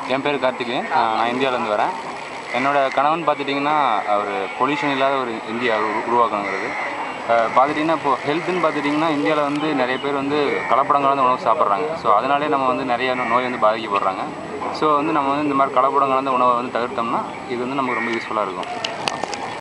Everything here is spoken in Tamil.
என் பேர் கார்த்திகேயன். நான் இந்தியாவிலேருந்து வரேன். என்னோடய கனவுன்னு பார்த்துட்டிங்கன்னா ஒரு பொல்யூஷன் இல்லாத ஒரு இந்தியா உருவாக்கணுங்கிறது. பார்த்துட்டிங்கன்னா இப்போது ஹெல்த்துன்னு பார்த்துட்டிங்கன்னா இந்தியாவில் வந்து நிறைய பேர் வந்து கலப்படம் கலந்த உணவு சாப்பிட்றாங்க. ஸோ அதனாலே நம்ம வந்து நிறைய நோய் வந்து பாதிக்கப்படுறாங்க. ஸோ வந்து நம்ம வந்து இந்த மாதிரி கலப்படம் கலந்த உணவை வந்து தவிர்த்தோம்னா இது வந்து நமக்கு ரொம்ப யூஸ்ஃபுல்லாக இருக்கும்.